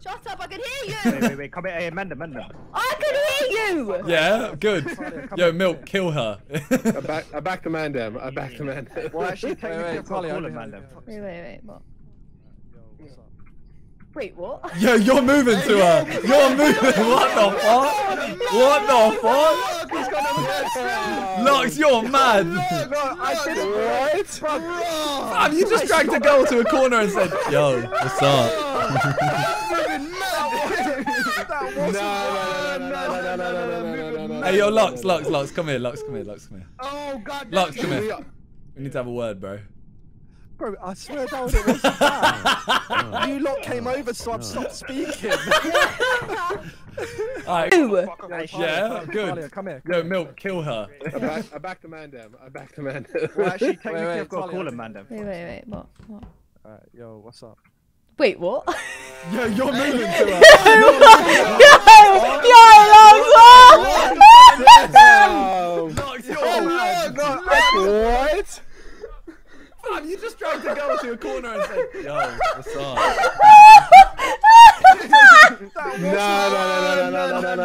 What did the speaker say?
Shut up, I can hear you! Wait, come here, hey, Amanda. I can hear you! Yeah, good. Yo, Milk, kill her. I backed the man down. I backed the man down. Well, actually, technically, I've got to Talia, call Amanda. Wait, what? Wait, what? Yo, you're moving to her. You're moving. What the fuck? What the fuck? Lux, you're mad. I did it right. Fam, you just dragged a girl to a corner and said, yo, what's up? No. Hey, yo, Lux, come here. Oh god. Lux, come here. We need to have a word, bro. Bro, I swear down it wasn't that. You lot came over so I'd stop speaking. Alright. Yeah, good. Talia, come here. Yo, Milk, kill her. I backed the man down. I backed the man down. Well, actually, technically, I've got to Talia. call Amanda. Wait, what? Alright, yo, what's up? Wait, what? Yo, you're moving to her. Lux, you're mad. What? Fam, you just dragged a girl to a corner and said, yo, what's up?